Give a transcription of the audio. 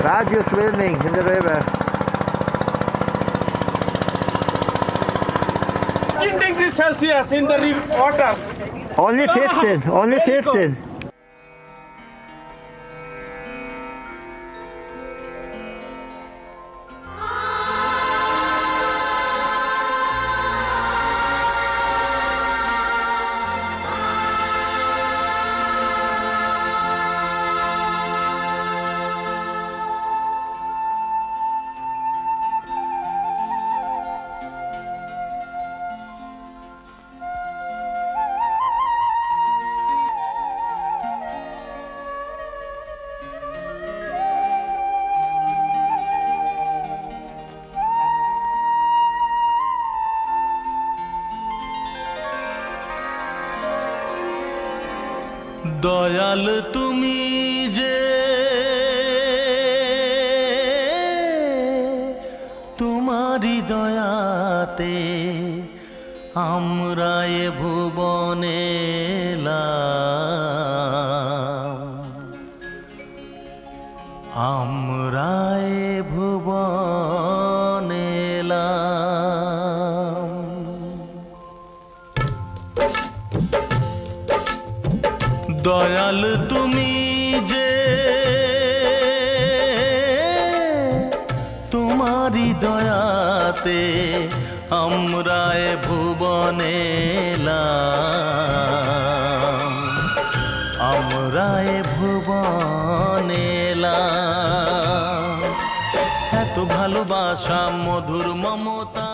Raju swimming in the river. 15 degrees Celsius in the water. Only 15, only 15. Dayal তুমি যে তোমারি দয়াতে আমরা এ ভুবনে এলাম, আমরা এ ভুবনে এলাম। দয়াল তুমি যে তোমারি দয়াতে আমরা এ ভুবনে এলাম, আমরা এ ভুবনে এলাম। এত ভালোবাসা মধুর মমতা